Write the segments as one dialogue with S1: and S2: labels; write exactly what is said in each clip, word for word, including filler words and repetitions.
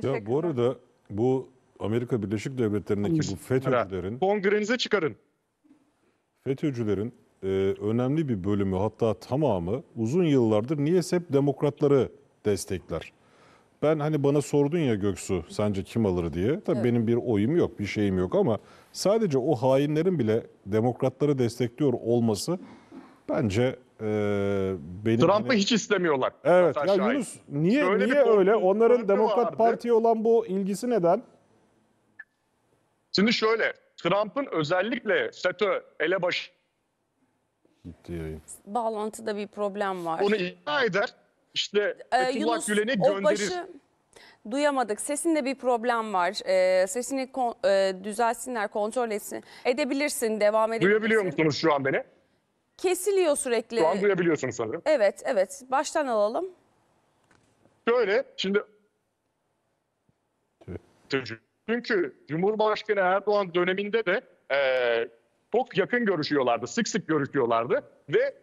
S1: Ya bu arada bu Amerika Birleşik Devletleri'ndeki bu FETÖ'cülerin
S2: kongrenize çıkarın.
S1: FETÖ'cülerin e, önemli bir bölümü, hatta tamamı uzun yıllardır niyeyse hep demokratları destekler. Ben hani bana sordun ya Göksu, sence kim alır diye. Tabii
S3: Evet.
S1: benim bir oyum yok, bir şeyim yok ama sadece o hainlerin bile demokratları destekliyor olması bence e, benim...
S2: Trump'ı
S1: hani-
S2: hiç istemiyorlar.
S1: Evet
S2: Zaten
S1: ya
S2: şahit.
S1: Yunus, niye
S2: Şöyle bir
S1: niye öyle?
S2: korku-
S1: Onların
S2: korku
S1: Demokrat
S2: vardı.
S1: Parti'ye olan bu ilgisi neden?
S2: Şimdi şöyle, Trump'ın özellikle FETÖ elebaşı
S1: Gitti yayın.
S3: Bağlantıda bir problem var.
S2: onu ikna eder. İşte
S3: Ee,
S2: Fethullah
S3: Yunus,
S2: Gülen'i
S3: o
S2: gönderir.
S3: başı duyamadık. Sesinde bir problem var. Ee, sesini kon, e, düzelsinler, kontrol etsin. Edebilirsin, devam edebilirsin.
S2: Duyabiliyor musunuz şu an beni?
S3: Kesiliyor sürekli.
S2: Şu an duyabiliyorsunuz sanırım.
S3: Evet, evet. Baştan alalım.
S2: Şöyle, şimdi çünkü Cumhurbaşkanı Erdoğan döneminde de eee, çok yakın görüşüyorlardı, sık sık görüşüyorlardı ve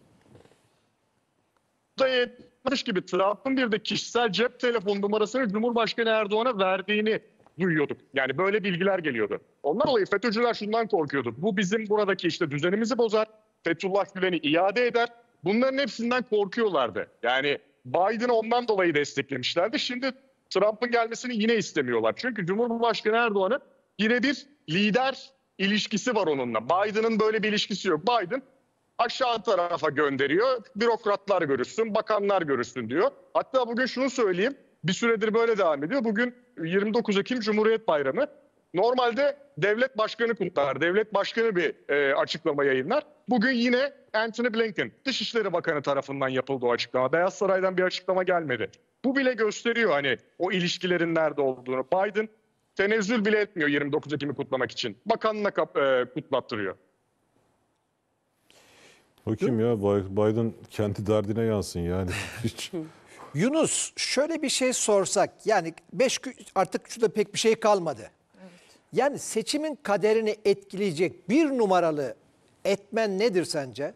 S2: bu da yetmiş gibi Trump'ın bir de kişisel cep telefon numarasını Cumhurbaşkanı Erdoğan'a verdiğini duyuyorduk. Yani böyle bilgiler geliyordu. Ondan dolayı FETÖ'cüler şundan korkuyordu. Bu bizim buradaki işte düzenimizi bozar, Fethullah Gülen'i iade eder. Bunların hepsinden korkuyorlardı. Yani Biden'ı ondan dolayı desteklemişlerdi. Şimdi Trump'ın gelmesini yine istemiyorlar. Çünkü Cumhurbaşkanı Erdoğan'ın birebir lider ilişkisi var onunla. Biden'ın böyle bir ilişkisi yok. Biden aşağı tarafa gönderiyor. Bürokratlar görüşsün, bakanlar görüşsün diyor. Hatta bugün şunu söyleyeyim. Bir süredir böyle devam ediyor. Bugün yirmi dokuz Ekim Cumhuriyet Bayramı. Normalde devlet başkanı kutlar. Devlet başkanı bir e, açıklama yayınlar. Bugün yine Antony Blinken, Dışişleri Bakanı tarafından yapıldı o açıklama. Beyaz Saray'dan bir açıklama gelmedi. Bu bile gösteriyor hani o ilişkilerin nerede olduğunu. Biden tenezzül bile etmiyor yirmi dokuz Ekim'i kutlamak için. Bakanına kap- e, kutlattırıyor.
S1: Bakayım ya, Biden kendi derdine yansın yani. Hiç.
S4: Yunus, şöyle bir şey sorsak, yani beş gün artık şurada pek bir şey kalmadı. Yani seçimin kaderini etkileyecek bir numaralı etmen nedir sence?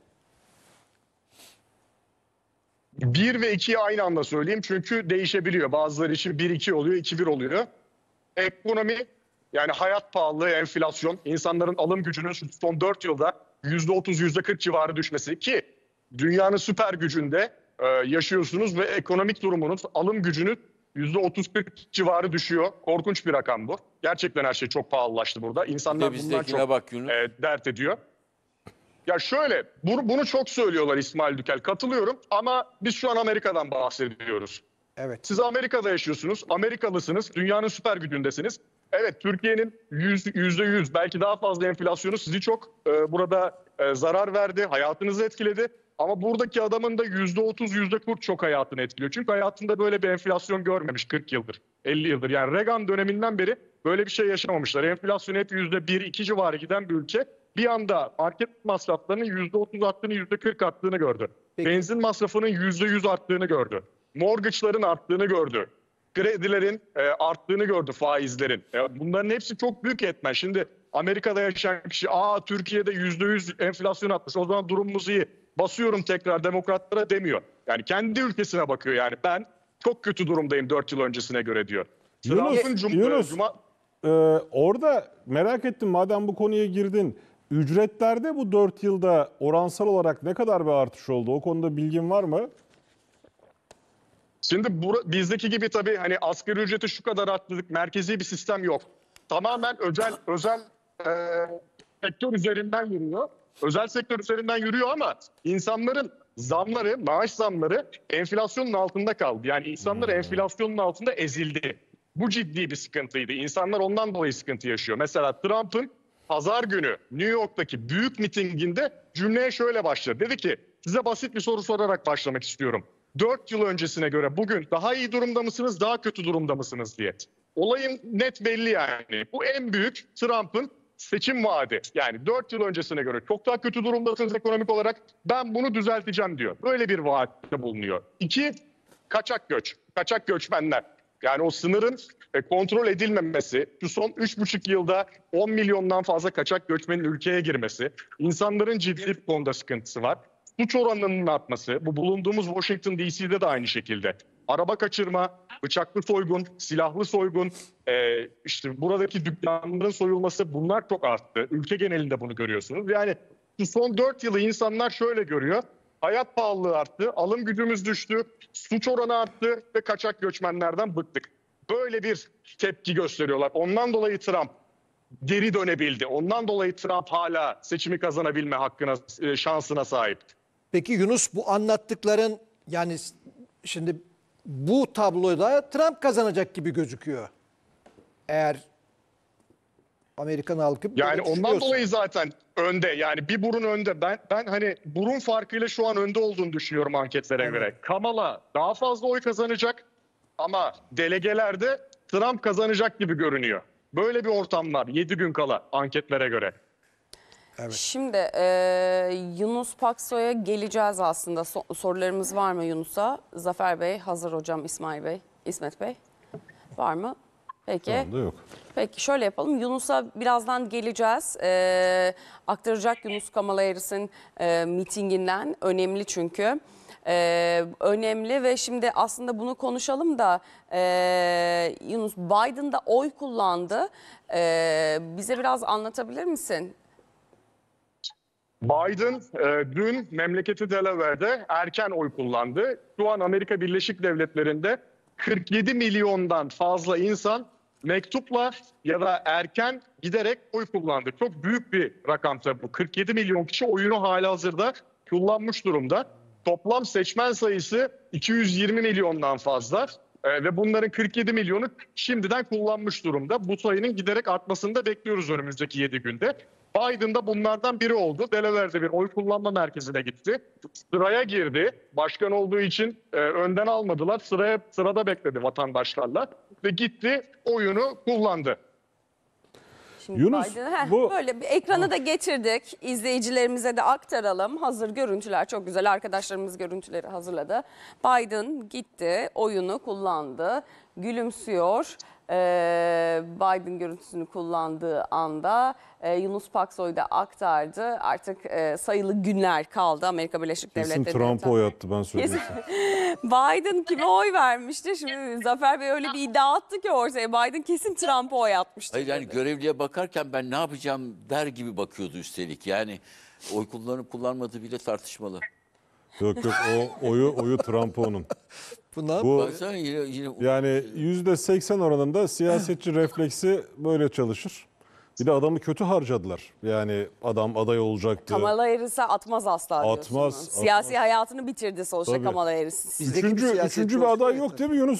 S2: bir ve ikiyi aynı anda söyleyeyim çünkü değişebiliyor. Bazıları için bir iki oluyor, iki bir oluyor. Ekonomi, yani hayat pahalılığı, enflasyon, insanların alım gücünün son dört yılda yüzde otuz, yüzde kırk civarı düşmesi ki dünyanın süper gücünde e, yaşıyorsunuz ve ekonomik durumunuz, alım gücünüz yüzde otuz kırk civarı düşüyor. Korkunç bir rakam bu. Gerçekten her şey çok pahalılaştı burada. İnsanlar bundan
S5: bizdekine
S2: çok
S5: bak Yunus.
S2: e, dert ediyor. Ya şöyle, bunu, bunu çok söylüyorlar İsmail Dükel. Katılıyorum ama biz şu an Amerika'dan bahsediyoruz.
S4: Evet.
S2: Siz Amerika'da yaşıyorsunuz, Amerikalısınız, dünyanın süper gücündesiniz. Evet, Türkiye'nin yüzde yüz belki daha fazla enflasyonu sizi çok e, burada e, zarar verdi, hayatınızı etkiledi. Ama buradaki adamın da yüzde otuz, yüzde kırk çok hayatını etkiliyor. Çünkü hayatında böyle bir enflasyon görmemiş kırk yıldır, elli yıldır. Yani Reagan döneminden beri böyle bir şey yaşamamışlar. Enflasyon hep yüzde bir, iki civarı giden bir ülke. Bir anda market masraflarının yüzde otuz arttığını, yüzde kırk arttığını gördü.
S4: Peki.
S2: Benzin masrafının yüzde yüz arttığını gördü. Mortgage'ların arttığını gördü. Kredilerin e, arttığını gördü, faizlerin. E, bunların hepsi çok büyük etmen. Şimdi Amerika'da yaşayan kişi, aa Türkiye'de yüzde yüz enflasyon artmış, o zaman durumumuz iyi, basıyorum tekrar demokratlara demiyor. Yani kendi ülkesine bakıyor yani. Ben çok kötü durumdayım dört yıl öncesine göre diyor.
S1: Yunus,
S2: Trump'ın cum-
S1: Yunus.
S2: Cuma...
S1: Ee, orada merak ettim, madem bu konuya girdin. Ücretlerde bu dört yılda oransal olarak ne kadar bir artış oldu? O konuda bilgin var mı?
S2: Şimdi bura, bizdeki gibi tabii hani asgari ücreti şu kadar arttırdık, merkezi bir sistem yok. Tamamen özel özel e, sektör üzerinden yürüyor. Özel sektör üzerinden yürüyor ama insanların zamları, maaş zamları enflasyonun altında kaldı. Yani insanlar enflasyonun altında ezildi. Bu ciddi bir sıkıntıydı. İnsanlar ondan dolayı sıkıntı yaşıyor. Mesela Trump'ın pazar günü New York'taki büyük mitinginde cümleye şöyle başladı. Dedi ki, size basit bir soru sorarak başlamak istiyorum. dört yıl öncesine göre bugün daha iyi durumda mısınız, daha kötü durumda mısınız diye. Olayın net belli yani. Bu en büyük Trump'ın seçim vaadi. Yani dört yıl öncesine göre çok daha kötü durumdasınız ekonomik olarak. Ben bunu düzelteceğim diyor. Böyle bir vaatte bulunuyor. İki, kaçak göç. Kaçak göçmenler. Yani o sınırın e, kontrol edilmemesi, şu son üç buçuk yılda on milyondan fazla kaçak göçmenin ülkeye girmesi, insanların ciddi bir konuda sıkıntısı var. Suç oranının artması, bu bulunduğumuz Washington D C'de de aynı şekilde. Araba kaçırma, bıçaklı soygun, silahlı soygun, e, işte buradaki dükkanların soyulması, bunlar çok arttı. Ülke genelinde bunu görüyorsunuz. Yani şu son dört yılı insanlar şöyle görüyor. Hayat pahalılığı arttı, alım gücümüz düştü, suç oranı arttı ve kaçak göçmenlerden bıktık. Böyle bir tepki gösteriyorlar. Ondan dolayı Trump geri dönebildi. Ondan dolayı Trump hala seçimi kazanabilme hakkına, e, şansına sahip.
S4: Peki Yunus, bu anlattıkların, yani şimdi bu tabloda Trump kazanacak gibi gözüküyor. Eğer Amerikan halkı böyle
S2: Yani ondan
S4: düşünüyorsa.
S2: dolayı zaten önde. Yani bir burun önde. Ben ben hani burun farkıyla şu an önde olduğunu düşünüyorum anketlere
S4: Evet.
S2: göre. Kamala daha fazla oy kazanacak ama delegelerde Trump kazanacak gibi görünüyor. Böyle bir ortam var yedi gün kala anketlere göre.
S3: Şimdi e, Yunus Paksoy'a geleceğiz aslında. So- sorularımız var mı Yunus'a? Zafer Bey, hazır hocam, İsmail Bey, İsmet Bey. Var mı? Peki.
S1: Şu anda yok.
S3: Peki şöyle yapalım. Yunus'a birazdan geleceğiz. Ee, aktaracak Yunus Kamala Harris'in e, mitinginden. Önemli çünkü. Ee, önemli ve şimdi aslında bunu konuşalım da e, Yunus, Biden'da oy kullandı. Ee, bize biraz anlatabilir misin?
S2: Biden e, dün memleketi Delaware'de erken oy kullandı. Şu an Amerika Birleşik Devletleri'nde kırk yedi milyondan fazla insan mektupla ya da erken giderek oy kullandı. Çok büyük bir rakam tabii bu. kırk yedi milyon kişi oyunu halihazırda kullanmış durumda. Toplam seçmen sayısı iki yüz yirmi milyondan fazla. Ee, ve bunların kırk yedi milyonu şimdiden kullanmış durumda. Bu sayının giderek artmasını da bekliyoruz önümüzdeki yedi günde. Biden da bunlardan biri oldu. Delaware'de bir oy kullanma merkezine gitti. Sıraya girdi. Başkan olduğu için e, önden almadılar. Sıraya sırada bekledi vatandaşlarla ve gitti, oyunu kullandı.
S3: Şimdi
S1: Yunus,
S3: Biden- Heh,
S1: bu-
S3: böyle bir ekranı da getirdik. İzleyicilerimize de aktaralım. Hazır görüntüler çok güzel. Arkadaşlarımız görüntüleri hazırladı. Biden gitti, oyunu kullandı, gülümsüyor. Ee, Biden görüntüsünü kullandığı anda e, Yunus Paksoy da aktardı. Artık e, sayılı günler kaldı Amerika Birleşik
S1: Kesin
S3: Devletleri'nde.
S1: Trump'a oy attı, ben söyleyeyim.
S3: Biden kime oy vermişti? Şimdi Zafer Bey öyle bir iddia attı ki ortaya. Biden kesin Trump'a oy atmıştı.
S5: Hayır, yani görevliye bakarken ben ne yapacağım der gibi bakıyordu üstelik. Yani oy kullanıp kullanmadığı bile tartışmalı.
S1: Yok yok, o oyu oyu Trump'a onun.
S4: Bunlar
S1: Bu
S5: Baksana yine, yine
S1: yani yüzde seksen oranında siyasetçi refleksi böyle çalışır. Bir de adamı kötü harcadılar. Yani adam aday olacaktı.
S3: Kamala Harris'e atmaz asla diyorsunuz.
S1: Atmaz,
S3: Siyasi
S1: atmaz.
S3: hayatını bitirdi sonuçta
S1: Tabii.
S3: Kamala Harris.
S4: Bizdeki bir
S1: Üçüncü,
S4: siyasetçi
S1: üçüncü bir
S4: olsa
S1: aday
S4: yeter.
S1: yok değil mi Yunus?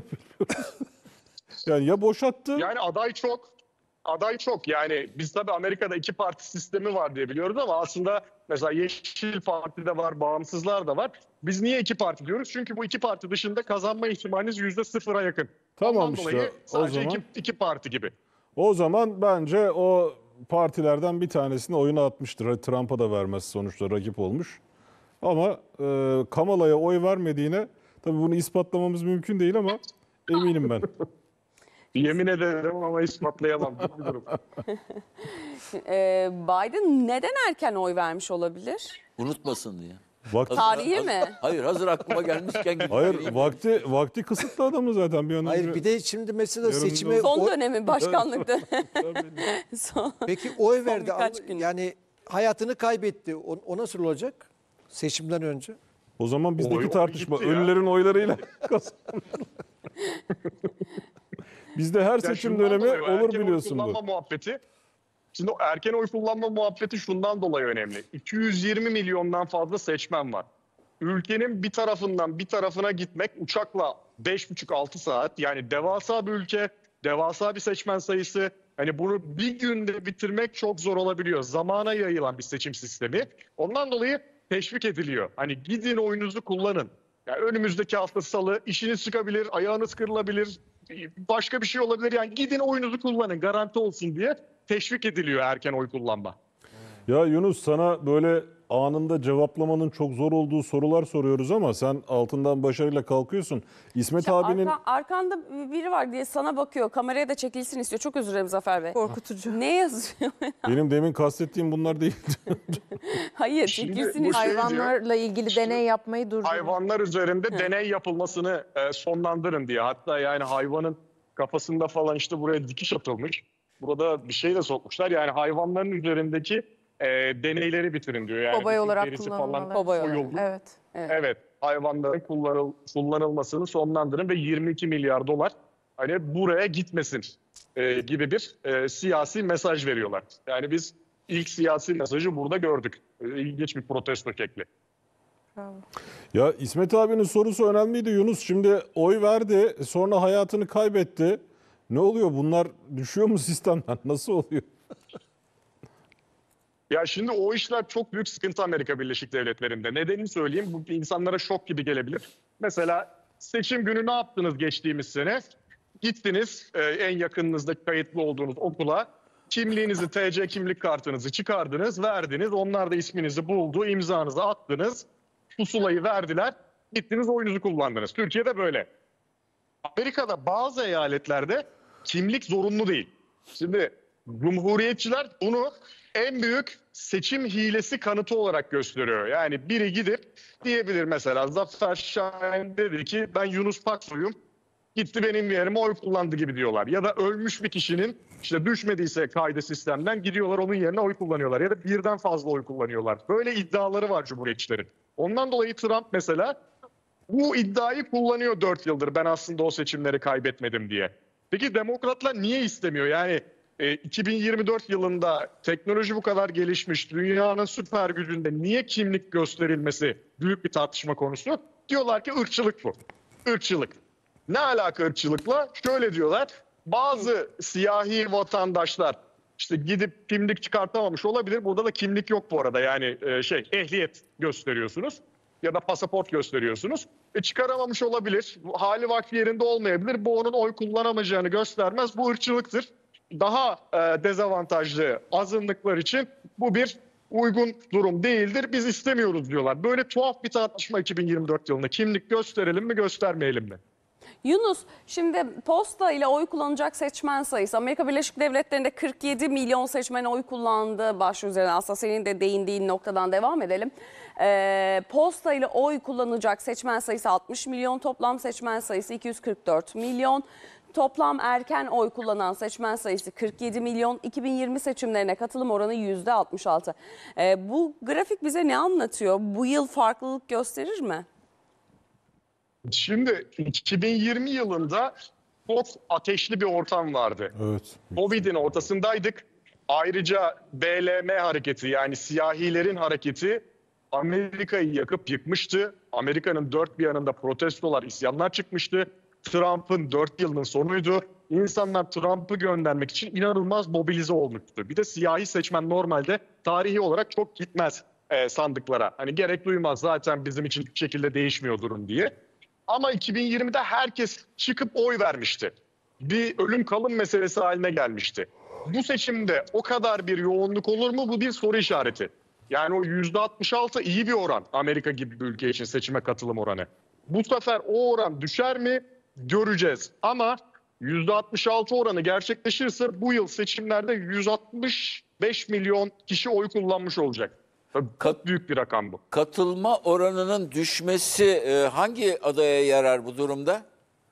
S1: Yani ya boşattı.
S2: Yani aday çok. Aday çok. Yani biz tabii Amerika'da iki parti sistemi var diye biliyoruz ama aslında mesela Yeşil Parti de var, bağımsızlar da var. Biz niye iki parti diyoruz? Çünkü bu iki parti dışında kazanma ihtimaliniz yüzde sıfıra yakın.
S1: Tamam
S2: Ondan
S1: işte,
S2: dolayı
S1: o
S2: sadece
S1: zaman-
S2: iki, iki parti gibi.
S1: O zaman bence o partilerden bir tanesine oyunu atmıştır. Trump'a da vermez, sonuçta rakip olmuş. Ama e, Kamala'ya oy vermediğine, tabii bunu ispatlamamız mümkün değil ama eminim ben.
S2: Yemin ederim ama ispatlayamam. Bu bir durum.
S3: Ee, Biden neden erken oy vermiş olabilir?
S5: unutmasın diye.
S1: Vakti,
S3: Tarihi
S5: Hazır-
S3: mi?
S5: Hayır, hazır aklıma gelmişken gidip
S1: hayır,
S5: vereyim.
S1: vakti vakti kısıtlı adamı zaten bir an önce.
S4: Hayır, bir de şimdi mesela
S1: Yarın
S4: seçime
S1: da-
S3: Son
S4: oy-
S3: dönemi başkanlıkta. Son.
S4: peki oy verdi,
S3: birkaç
S4: ama
S3: gün.
S4: yani hayatını kaybetti. O, o nasıl olacak seçimden önce?
S1: O zaman bizdeki
S2: Oy- oy
S1: tartışma
S2: gitti ya.
S1: ölülerin oylarıyla kazanılır. Bizde her
S2: Ya
S1: seçim
S2: şundan
S1: dönemi
S2: dolayı,
S1: olur
S2: erken
S1: biliyorsun
S2: oy
S1: bu.
S2: kullanma muhabbeti. Şimdi o erken oy kullanma muhabbeti şundan dolayı önemli. iki yüz yirmi milyondan fazla seçmen var. Ülkenin bir tarafından bir tarafına gitmek uçakla beş buçuk altı saat. Yani devasa bir ülke, devasa bir seçmen sayısı. Hani bunu bir günde bitirmek çok zor olabiliyor. Zamana yayılan bir seçim sistemi. Ondan dolayı teşvik ediliyor. Hani gidin oyunuzu kullanın. Yani önümüzdeki hafta salı işiniz çıkabilir, ayağınız kırılabilir, başka bir şey olabilir. Yani gidin oyunuzu kullanın, garanti olsun diye teşvik ediliyor erken oy kullanma.
S1: Ya Yunus, sana böyle anında cevaplamanın çok zor olduğu sorular soruyoruz ama sen altından başarıyla kalkıyorsun. İsmet
S3: İşte
S1: abinin
S3: arka- arkanda biri var diye sana bakıyor. Kameraya da çekilsin istiyor. Çok özür dilerim Zafer Bey.
S6: Korkutucu.
S3: Ne yazıyor?
S1: benim demin kastettiğim bunlar değildi.
S3: Hayır
S2: Şimdi
S3: çekilsin
S2: bu
S3: istiyor.
S2: şey-
S6: Hayvanlarla ilgili deney yapmayı durdurun.
S2: Hayvanlar üzerinde deney yapılmasını e, sonlandırın diye. Hatta yani hayvanın kafasında falan işte buraya dikiş atılmış. Burada bir şey de sokmuşlar. Yani hayvanların üzerindeki e, deneyleri bitirin diyor. Yani
S6: Kobay
S2: bütün
S6: olarak
S2: derisi
S6: kullanılmaları.
S3: Kobay olarak.
S2: soyuldu.
S6: Evet.
S2: Evet, hayvanların kullanıl, kullanılmasını sonlandırın ve yirmi iki milyar dolar hani buraya gitmesin e, gibi bir e, siyasi mesaj veriyorlar. Yani biz ilk siyasi mesajı burada gördük. E, İlginç bir protesto şekli.
S6: Bravo.
S1: Ya İsmet abinin sorusu önemliydi Yunus. Şimdi oy verdi, sonra hayatını kaybetti. Ne oluyor? Bunlar düşüyor mu sistemden? Nasıl oluyor?
S2: Ya şimdi o işler çok büyük sıkıntı Amerika Birleşik Devletleri'nde. Nedenini söyleyeyim, bu insanlara şok gibi gelebilir. Mesela seçim günü ne yaptınız geçtiğimiz sene? Gittiniz e, en yakınınızda kayıtlı olduğunuz okula, kimliğinizi, T C kimlik kartınızı çıkardınız, verdiniz. Onlar da isminizi buldu, imzanızı attınız, pusulayı verdiler, gittiniz oyunuzu kullandınız. Türkiye'de böyle. Amerika'da bazı eyaletlerde kimlik zorunlu değil. Şimdi Cumhuriyetçiler bunu en büyük seçim hilesi kanıtı olarak gösteriyor. Yani biri gidip diyebilir mesela, Zafer Şahin dedi ki ben Yunus Paksoy'um, gitti benim yerime oy kullandı gibi diyorlar. Ya da ölmüş bir kişinin işte düşmediyse kaydı sistemden gidiyorlar onun yerine oy kullanıyorlar. Ya da birden fazla oy kullanıyorlar. Böyle iddiaları var Cumhuriyetçilerin. Ondan dolayı Trump mesela bu iddiayı kullanıyor dört yıldır, ben aslında o seçimleri kaybetmedim diye. Peki demokratlar niye istemiyor? Yani e, iki bin yirmi dört yılında teknoloji bu kadar gelişmiş, dünyanın süper gücünde niye kimlik gösterilmesi büyük bir tartışma konusu? Diyorlar ki ırkçılık bu. Irkçılık. Ne alaka ırkçılıkla? Şöyle diyorlar, bazı siyahi vatandaşlar işte gidip kimlik çıkartamamış olabilir. Burada da kimlik yok bu arada, yani e, şey ehliyet gösteriyorsunuz ya da pasaport gösteriyorsunuz. E çıkaramamış olabilir. Hali vakti yerinde olmayabilir. Bu onun oy kullanamayacağını göstermez. Bu ırkçılıktır. Daha e, dezavantajlı azınlıklar için bu bir uygun durum değildir. Biz istemiyoruz diyorlar. Böyle tuhaf bir tartışma iki bin yirmi dört yılında. Kimlik gösterelim mi, göstermeyelim mi?
S3: Yunus, şimdi posta ile oy kullanacak seçmen sayısı Amerika Birleşik Devletleri'nde kırk yedi milyon seçmen oy kullandı. Baş üzerine aslında senin de değindiğin noktadan devam edelim. Ee, posta ile oy kullanacak seçmen sayısı altmış milyon, toplam seçmen sayısı iki yüz kırk dört milyon. Toplam erken oy kullanan seçmen sayısı kırk yedi milyon. iki bin yirmi seçimlerine katılım oranı yüzde altmış altı. Ee, bu grafik bize ne anlatıyor? Bu yıl farklılık gösterir mi?
S2: Şimdi iki bin yirmi yılında çok ateşli bir ortam vardı.
S1: Evet.
S2: Covid'in ortasındaydık. Ayrıca B L M hareketi, yani siyahilerin hareketi Amerika'yı yakıp yıkmıştı. Amerika'nın dört bir yanında protestolar, isyanlar çıkmıştı. Trump'ın dört yılının sonuydu. İnsanlar Trump'ı göndermek için inanılmaz mobilize olmuştu. Bir de siyahi seçmen normalde tarihi olarak çok gitmez e, sandıklara. Hani gerek duymaz, zaten bizim için hiçbir şekilde değişmiyor durum diye. Ama iki bin yirmide herkes çıkıp oy vermişti. Bir ölüm kalım meselesi haline gelmişti. Bu seçimde o kadar bir yoğunluk olur mu? Bu bir soru işareti. Yani o yüzde altmış altı iyi bir oran Amerika gibi bir ülke için seçime katılım oranı. Bu sefer o oran düşer mi? Göreceğiz. Ama yüzde altmış altı oranı gerçekleşirse bu yıl seçimlerde yüz altmış beş milyon kişi oy kullanmış olacak. Tabii çok büyük bir rakam bu.
S5: Katılma oranının düşmesi e, hangi adaya yarar bu durumda?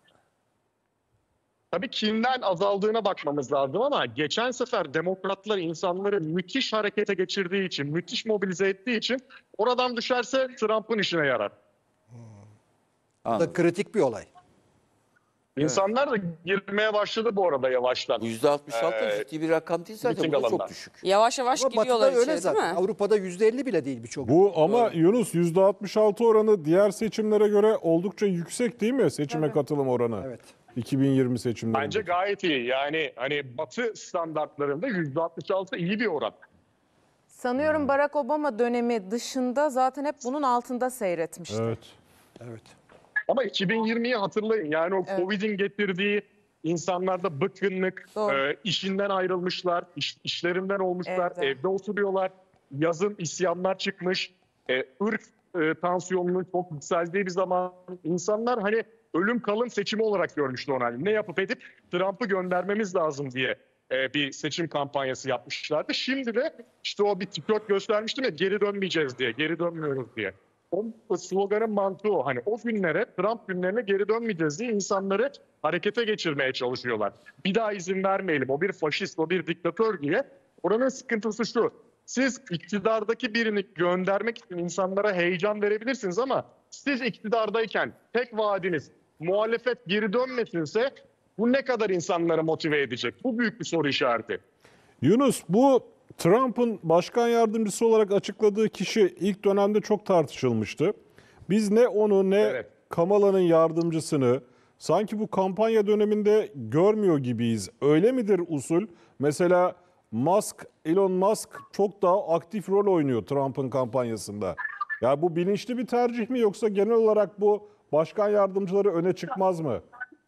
S2: Tabii kimden azaldığına bakmamız lazım ama geçen sefer demokratlar insanları müthiş harekete geçirdiği için, müthiş mobilize ettiği için oradan düşerse Trump'ın işine yarar.
S4: Bu da kritik bir olay.
S2: İnsanlar da girmeye başladı bu arada yavaştan.
S5: Bu yüzde altmış altı
S2: Ee,
S5: ciddi bir rakam değil zaten.
S2: miting
S5: Bu da çok
S2: alanlar.
S5: düşük.
S3: Yavaş yavaş
S4: Ama
S3: giriyorlar
S4: Batı'da
S3: içeri
S4: öyle
S3: değil
S4: zaten.
S3: mi?
S4: Avrupa'da yüzde elli bile değil birçok.
S1: Bu ama Yunus yüzde altmış altı oranı diğer seçimlere göre oldukça yüksek değil mi? Seçime katılım oranı.
S4: Evet.
S1: iki bin yirmi seçimlerinde.
S2: Bence gayet iyi. Yani hani Batı standartlarında yüzde altmış altı iyi bir oran.
S6: Sanıyorum Barack Obama dönemi dışında zaten hep bunun altında seyretmişti.
S1: Evet.
S4: Evet.
S2: Ama iki bin yirmiyi hatırlayın. Yani o
S6: Evet.
S2: Covid'in getirdiği insanlarda bıkkınlık,
S6: Doğru.
S2: e, işinden ayrılmışlar, iş, işlerinden olmuşlar,
S6: Evde.
S2: evde oturuyorlar. yazın isyanlar çıkmış, e, ırk e, tansiyonunun çok yükseldiği bir zaman insanlar hani ölüm kalım seçimi olarak görmüştü onu. Hani ne yapıp edip Trump'ı göndermemiz lazım diye e, bir seçim kampanyası yapmışlardı. Şimdi de işte o bir tişört göstermiştim ya, geri dönmeyeceğiz diye, geri dönmüyoruz diye. O sloganın mantığı o. Hani o günlere, Trump günlerine geri dönmeyeceğiz diye insanları harekete geçirmeye çalışıyorlar. Bir daha izin vermeyelim. O bir faşist, o bir diktatör diye. Oranın sıkıntısı şu. Siz iktidardaki birini göndermek için insanlara heyecan verebilirsiniz ama siz iktidardayken tek vaadiniz muhalefet geri dönmesinse bu ne kadar insanları motive edecek? Bu büyük bir soru işareti.
S1: Yunus, bu Trump'ın başkan yardımcısı olarak açıkladığı kişi ilk dönemde çok tartışılmıştı. Biz ne onu ne
S2: Evet.
S1: Kamala'nın yardımcısını sanki bu kampanya döneminde görmüyor gibiyiz. Öyle midir usul? Mesela Musk, Elon Musk çok daha aktif rol oynuyor Trump'ın kampanyasında. Ya bu bilinçli bir tercih mi yoksa genel olarak bu başkan yardımcıları öne çıkmaz mı?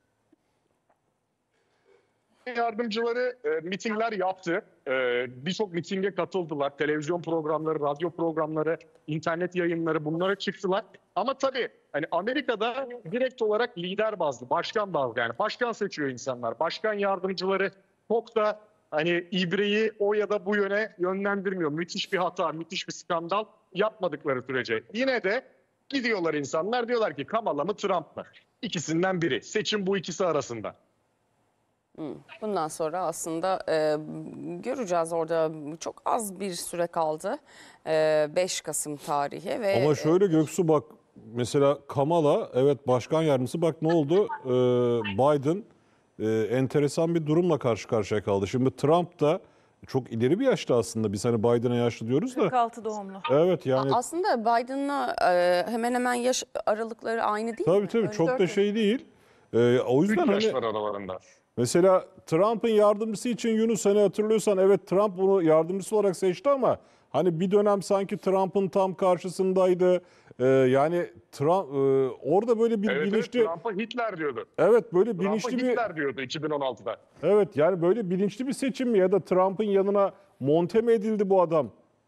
S2: Yardımcıları e, mitingler yaptı. E, Birçok mitinge katıldılar. Televizyon programları, radyo programları, internet yayınları, bunlara çıktılar. Ama tabii hani Amerika'da direkt olarak lider bazlı, başkan bazlı, yani başkan seçiyor insanlar. Başkan yardımcıları çok da hani ibreyi o ya da bu yöne yönlendirmiyor. Müthiş bir hata, müthiş bir skandal yapmadıkları sürece. Yine de gidiyorlar insanlar, diyorlar ki Kamala mı Trump mı? İkisinden biri. Seçim bu ikisi arasında.
S3: Bundan sonra aslında e, göreceğiz, orada çok az bir süre kaldı. E, beş Kasım tarihi ve
S1: Ama şöyle Göksu, bak mesela Kamala evet başkan yardımcısı, bak ne oldu? Ee, Biden e, enteresan bir durumla karşı karşıya kaldı. Şimdi Trump da çok ileri bir yaşta aslında. Biz hani Biden'a yaşlı diyoruz da.
S6: kırk altı doğumlu.
S1: Evet yani
S3: aslında Biden'la e, hemen hemen yaş aralıkları aynı değil
S1: tabii
S3: mi?
S1: tabii
S3: Öyle
S1: çok
S3: dört
S1: da
S3: yaş.
S1: şey değil. Ee, o
S2: Üç
S1: yüzden
S2: yaş
S1: hani
S2: var aralarında.
S1: mesela Trump'ın yardımcısı için Yunus, hani hatırlıyorsan evet Trump bunu yardımcısı olarak seçti ama hani bir dönem sanki Trump'ın tam karşısındaydı. Ee, yani Trump e, orada böyle bir
S2: Evet, evet,
S1: bilinçli
S2: Trump'a Hitler diyordu.
S1: evet böyle
S2: Trump'a
S1: bilinçli bir
S2: Hitler diyordu iki bin on altıda.
S1: evet yani böyle bilinçli bir seçim mi ya da Trump'ın yanına monte mi edildi bu adam?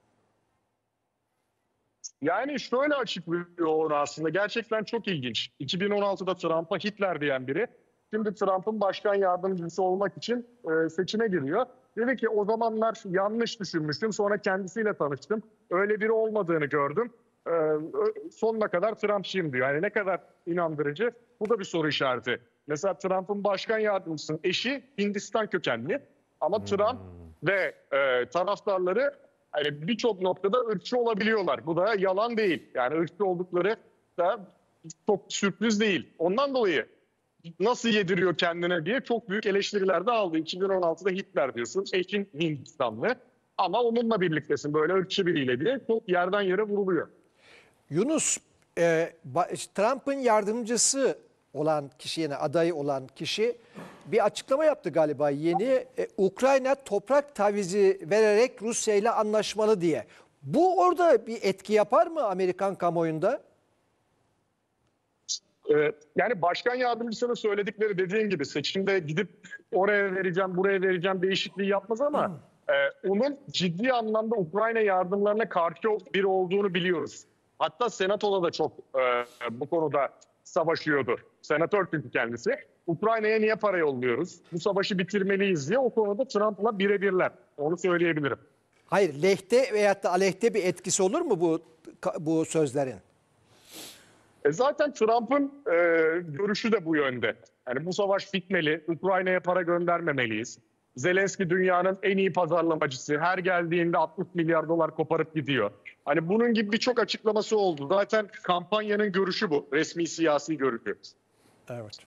S2: Yani şöyle açıklıyor onu aslında. Gerçekten çok ilginç. iki bin on altıda Trump'a Hitler diyen biri şimdi Trump'ın başkan yardımcısı olmak için e, seçime giriyor. Dedi ki o zamanlar yanlış düşünmüştüm. Sonra kendisiyle tanıştım. Öyle biri olmadığını gördüm. E, ö- sonuna kadar Trump'çıyım diyor. Yani ne kadar inandırıcı. Bu da bir soru işareti. Mesela Trump'ın başkan yardımcısının eşi Hindistan kökenli. Ama Trump ve e, taraftarları hani birçok noktada ırkçı olabiliyorlar. Bu da yalan değil. Yani ırkçı oldukları da çok sürpriz değil. Ondan dolayı nasıl yediriyor kendine diye çok büyük eleştiriler de aldı. iki bin on altıda Hitler diyorsun, eşin Hindistanlı. Ama onunla birliktesin böyle ırkçı biriyle diye çok yerden yere vuruluyor.
S4: Yunus, e, ba- Trump'ın yardımcısı olan kişi, yine adayı olan kişi bir açıklama yaptı galiba yeni. E, Ukrayna toprak tavizi vererek Rusya ile anlaşmalı diye. Bu orada bir etki yapar mı Amerikan kamuoyunda?
S2: Ee, yani başkan yardımcısının söyledikleri dediğin gibi seçimde gidip oraya vereceğim, buraya vereceğim değişikliği yapmaz ama e, onun ciddi anlamda Ukrayna yardımlarına karşı biri olduğunu biliyoruz. Hatta Senato'da da çok e, bu konuda savaşıyordu. Senatör çünkü kendisi. Ukrayna'ya niye para yolluyoruz? Bu savaşı bitirmeliyiz diye o konuda Trump'la birebirler. Onu söyleyebilirim.
S4: Hayır, lehte veyahut da aleyhte bir etkisi olur mu bu bu sözlerin?
S2: E zaten Trump'ın e, görüşü de bu yönde. Yani bu savaş bitmeli, Ukrayna'ya para göndermemeliyiz. Zelenski dünyanın en iyi pazarlamacısı. Her geldiğinde altmış milyar dolar koparıp gidiyor. Hani bunun gibi birçok açıklaması oldu. Zaten kampanyanın görüşü bu, resmi siyasi görüşü.
S4: Evet.